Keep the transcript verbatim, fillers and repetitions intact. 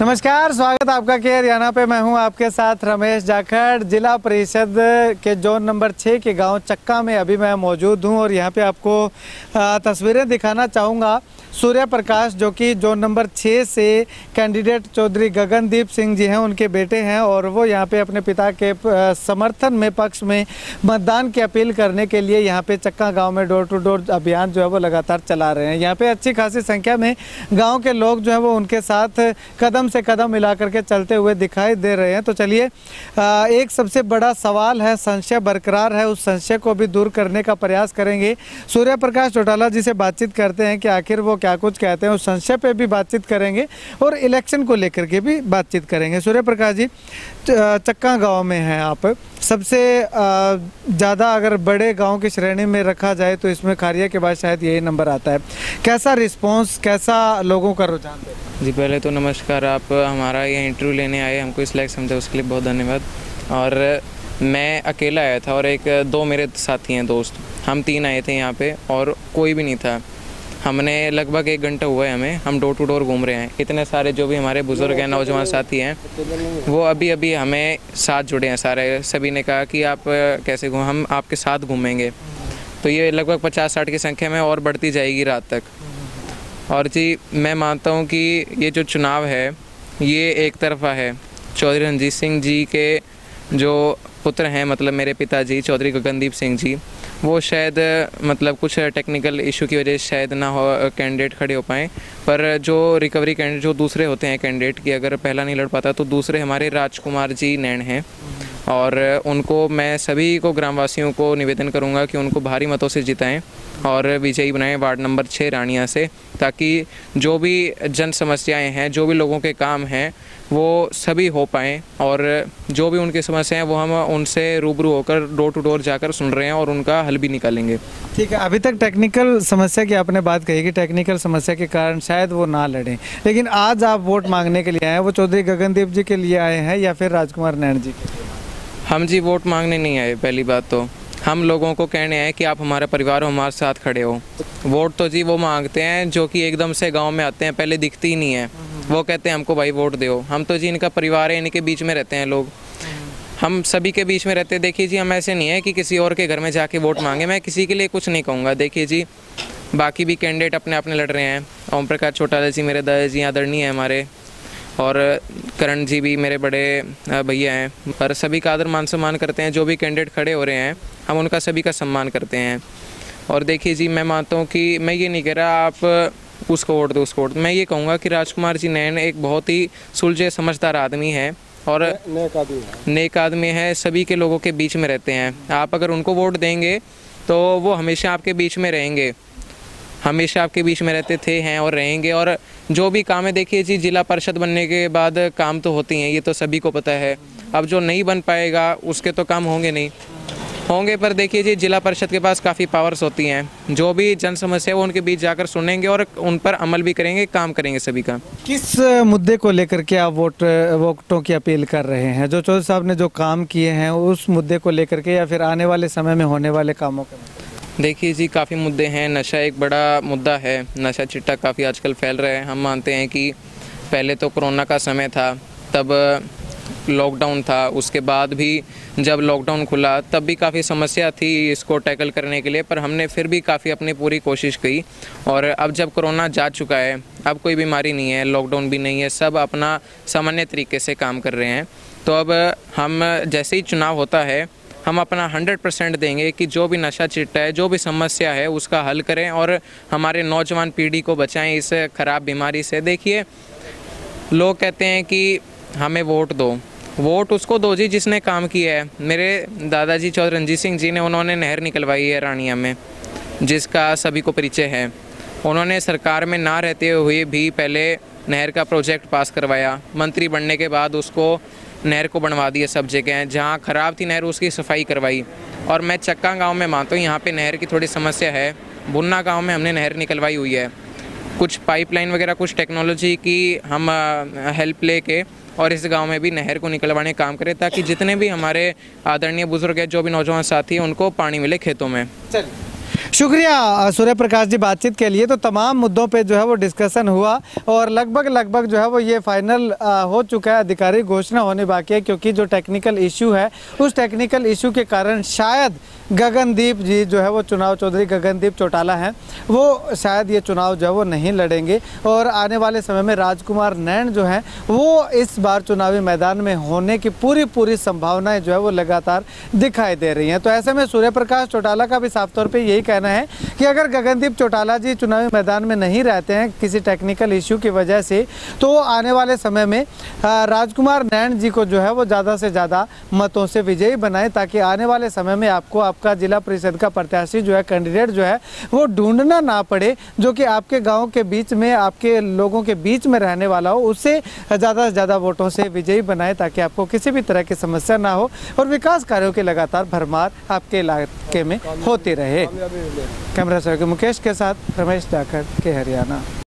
नमस्कार, स्वागत आपका के हरियाणा पे। मैं हूं आपके साथ रमेश जाखड़। जिला परिषद के जोन नंबर छः के गांव चक्का में अभी मैं मौजूद हूं और यहां पे आपको तस्वीरें दिखाना चाहूँगा। सूर्य प्रकाश जो कि जोन नंबर छः से कैंडिडेट चौधरी गगनदीप सिंह जी हैं, उनके बेटे हैं और वो यहां पे अपने पिता के समर्थन में पक्ष में मतदान की अपील करने के लिए यहां पे चक्का गांव में डोर टू डोर अभियान जो है वो लगातार चला रहे हैं। यहां पे अच्छी खासी संख्या में गांव के लोग जो है वो उनके साथ कदम से कदम मिला करके चलते हुए दिखाई दे रहे हैं। तो चलिए, एक सबसे बड़ा सवाल है, संशय बरकरार है, उस संशय को भी दूर करने का प्रयास करेंगे। सूर्य प्रकाश चौटाला जी से बातचीत करते हैं कि आखिर वो क्या कुछ कहते हैं, उस संशय पे भी बातचीत करेंगे और इलेक्शन को लेकर के भी बातचीत करेंगे। सूर्य प्रकाश जी, चक्का गांव में हैं आप, सबसे ज़्यादा अगर बड़े गांव की श्रेणी में रखा जाए तो इसमें खारिया के बाद शायद यही नंबर आता है। कैसा रिस्पांस, कैसा लोगों का रुझान है? जी, पहले तो नमस्कार। आप हमारा ये इंटरव्यू लेने आए, हमको इस लायक समझा, उसके लिए बहुत धन्यवाद। और मैं अकेला आया था और एक दो मेरे साथी हैं, दोस्त, हम तीन आए थे यहाँ पे और कोई भी नहीं था। हमने लगभग एक घंटा हुआ है हमें, हम डोर टू डोर घूम रहे हैं। इतने सारे जो भी हमारे बुज़ुर्ग हैं, नौजवान साथी हैं, वो अभी अभी हमें साथ जुड़े हैं सारे। सभी ने कहा कि आप कैसे घूम, हम आपके साथ घूमेंगे। तो ये लगभग पचास साठ की संख्या में और बढ़ती जाएगी रात तक। और जी, मैं मानता हूँ कि ये जो चुनाव है ये एक तरफा है। चौधरी रणजीत सिंह जी के जो पुत्र हैं, मतलब मेरे पिताजी चौधरी गगनदीप सिंह जी, वो शायद मतलब कुछ टेक्निकल इशू की वजह से शायद ना हो कैंडिडेट खड़े हो पाएँ। पर जो रिकवरी कैंडिडेट जो दूसरे होते हैं कैंडिडेट की, अगर पहला नहीं लड़ पाता तो दूसरे हमारे राजकुमार जी नैन हैं। और उनको मैं सभी को, ग्रामवासियों को निवेदन करूंगा कि उनको भारी मतों से जिताएं और विजयी बनाएं वार्ड नंबर छः रानिया से, ताकि जो भी जन समस्याएं हैं, जो भी लोगों के काम हैं, वो सभी हो पाएँ। और जो भी उनकी समस्याएं हैं वो हम उनसे रूबरू होकर डोर टू डोर जाकर सुन रहे हैं और उनका हल भी निकालेंगे। ठीक है, अभी तक टेक्निकल समस्या की आपने बात कही कि टेक्निकल समस्या के कारण शायद वो ना लड़ें, लेकिन आज आप वोट मांगने के लिए आए हैं, वो चौधरी गगनदीप जी के लिए आए हैं या फिर राजकुमार नैन जी के लिए? हम जी वोट मांगने नहीं आए। पहली बात तो हम लोगों को कहने आए कि आप हमारा परिवार हो, हमारे साथ खड़े हो। वोट तो जी वो मांगते हैं जो कि एकदम से गांव में आते हैं, पहले दिखती ही नहीं है, वो कहते हैं हमको भाई वोट दो। हम तो जी इनका परिवार है, इनके बीच में रहते हैं लोग, हम सभी के बीच में रहते हैं। देखिए जी, हम ऐसे नहीं है कि किसी और के घर में जाके वोट मांगे। मैं किसी के लिए कुछ नहीं कहूँगा। देखिए जी, बाकी भी कैंडिडेट अपने अपने लड़ रहे हैं। ओम प्रकाश चौटाला जी मेरे दादाजी आदरणीय हैं हमारे, और करण जी भी मेरे बड़े भैया हैं। पर सभी का आदर मान सम्मान करते हैं। जो भी कैंडिडेट खड़े हो रहे हैं हम उनका सभी का सम्मान करते हैं। और देखिए जी, मैं मानता हूँ कि मैं ये नहीं कह रहा आप उसको वोट दो उसको वोट, मैं ये कहूँगा कि राजकुमार जी नैन एक बहुत ही सुलझे समझदार आदमी है और नेक आदमी है, नेक आदमी है, सभी के लोगों के बीच में रहते हैं। आप अगर उनको वोट देंगे तो वो हमेशा आपके बीच में रहेंगे, हमेशा आपके बीच में रहते थे, हैं और रहेंगे। और जो भी काम है, देखिए जी, जिला परिषद बनने के बाद काम तो होती हैं, ये तो सभी को पता है। अब जो नहीं बन पाएगा उसके तो काम होंगे नहीं होंगे। पर देखिए जी, जिला परिषद के पास काफ़ी पावर्स होती हैं। जो भी जन समस्या है वो उनके बीच जाकर सुनेंगे और उन पर अमल भी करेंगे, काम करेंगे सभी का। किस मुद्दे को लेकर के आप वोट वोटों की अपील कर रहे हैं? जो चौधरी साहब ने जो काम किए हैं उस मुद्दे को लेकर के, या फिर आने वाले समय में होने वाले कामों के? देखिए जी, काफ़ी मुद्दे हैं। नशा एक बड़ा मुद्दा है, नशा चिट्टा काफ़ी आजकल फैल रहा है। हम मानते हैं कि पहले तो कोरोना का समय था, तब लॉकडाउन था, उसके बाद भी जब लॉकडाउन खुला तब भी काफ़ी समस्या थी इसको टैकल करने के लिए, पर हमने फिर भी काफ़ी अपनी पूरी कोशिश की। और अब जब कोरोना जा चुका है, अब कोई बीमारी नहीं है, लॉकडाउन भी नहीं है, सब अपना सामान्य तरीके से काम कर रहे हैं। तो अब हम जैसे ही चुनाव होता है हम अपना हंड्रेड परसेंट देंगे कि जो भी नशा चिट्टा है, जो भी समस्या है उसका हल करें और हमारे नौजवान पीढ़ी को बचाएं इस खराब बीमारी से। देखिए, लोग कहते हैं कि हमें वोट दो, वोट उसको दो जी जिसने काम किया है। मेरे दादाजी चौधरी रणजीत सिंह जी ने, उन्होंने नहर निकलवाई है रानिया में, जिसका सभी को परिचय है। उन्होंने सरकार में ना रहते हुए भी पहले नहर का प्रोजेक्ट पास करवाया, मंत्री बनने के बाद उसको नहर को बनवा दिया सब जगह, जहाँ ख़राब थी नहर उसकी सफाई करवाई। और मैं चक्का गांव में मानता हूँ यहाँ पे नहर की थोड़ी समस्या है। बुन्ना गांव में हमने नहर निकलवाई हुई है, कुछ पाइपलाइन वगैरह, कुछ टेक्नोलॉजी की हम हेल्प लेके और इस गांव में भी नहर को निकलवाने का काम करें, ताकि जितने भी हमारे आदरणीय बुजुर्ग हैं, जो भी नौजवान साथी हैं, उनको पानी मिले खेतों में। चलिए, शुक्रिया सूर्य प्रकाश जी बातचीत के लिए। तो तमाम मुद्दों पे जो है वो डिस्कशन हुआ और लगभग लगभग जो है वो ये फाइनल हो चुका है, आधिकारिक घोषणा होने बाकी है, क्योंकि जो टेक्निकल इशू है उस टेक्निकल इशू के कारण शायद गगनदीप जी जो है वो चुनाव चौधरी गगनदीप चौटाला हैं वो शायद ये चुनाव जो है वो नहीं लड़ेंगे और आने वाले समय में राजकुमार नैन जो हैं वो इस बार चुनावी मैदान में होने की पूरी पूरी संभावनाएं जो है वो लगातार दिखाई दे रही हैं। तो ऐसे में सूर्य प्रकाश चौटाला का भी साफ तौर पे यही कहना है कि अगर गगनदीप चौटाला जी चुनावी मैदान में नहीं रहते हैं किसी टेक्निकल इशू की वजह से, तो आने वाले समय में राजकुमार नैन जी को जो है वो ज़्यादा से ज़्यादा मतों से विजयी बनाएं, ताकि आने वाले समय में आपको आपका जिला परिषद का प्रत्याशी जो है, कैंडिडेट जो है वो ढूंढना ना पड़े, जो कि आपके गाँव के बीच में आपके लोगों के बीच में रहने वाला हो, उससे ज़्यादा से ज़्यादा वोटों से विजयी बनाए, ताकि आपको किसी भी तरह की समस्या ना हो और विकास कार्यों की लगातार भरमार आपके इलाके में होती रहे। कैमरा सर्कल मुकेश के साथ रमेश जाखड़ के हरियाणा।